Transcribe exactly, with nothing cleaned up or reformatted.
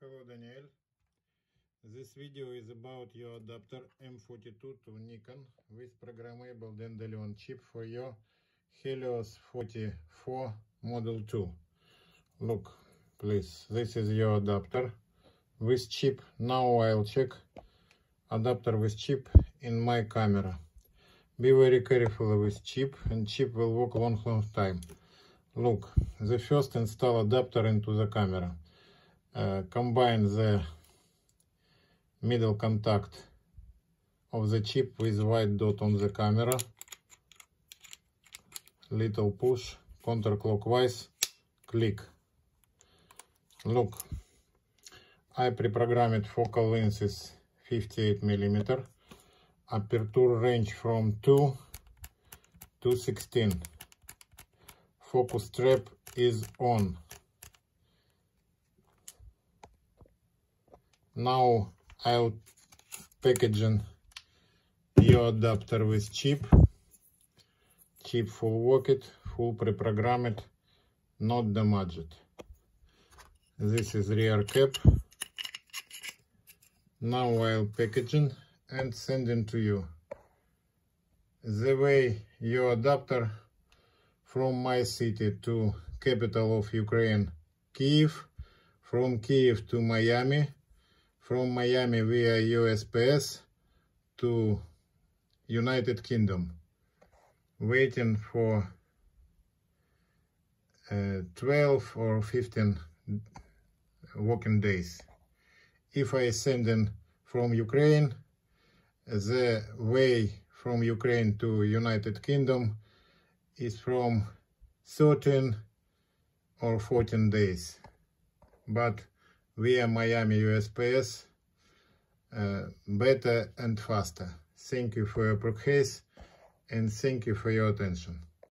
Hello Daniel. This video is about your adapter M forty-two to Nikon with programmable Dandelion chip for your Helios forty-four Model two. Look, please, this is your adapter with chip. Now I'll check adapter with chip in my camera. Be very careful with chip, and chip will work long long time. Look, the first install adapter into the camera. Uh, combine the middle contact of the chip with white dot on the camera. Little push, counterclockwise, click. Look, I pre-programmed focal length is fifty-eight millimeter, aperture range from two to sixteen. Focus trap is on. Now I'll packaging your adapter with chip. Chip full worked, full pre-programmed, not damaged. This is rear cap. Now I'll packaging and sending to you. The way your adapter from my city to capital of Ukraine, Kyiv, from Kyiv to Miami, from Miami via U S P S to United Kingdom, waiting for uh, twelve or fifteen working days. If I send in from Ukraine, the way from Ukraine to United Kingdom is from thirteen or fourteen days, but via Miami U S P S uh, better and faster. Thank you for your purchase and thank you for your attention.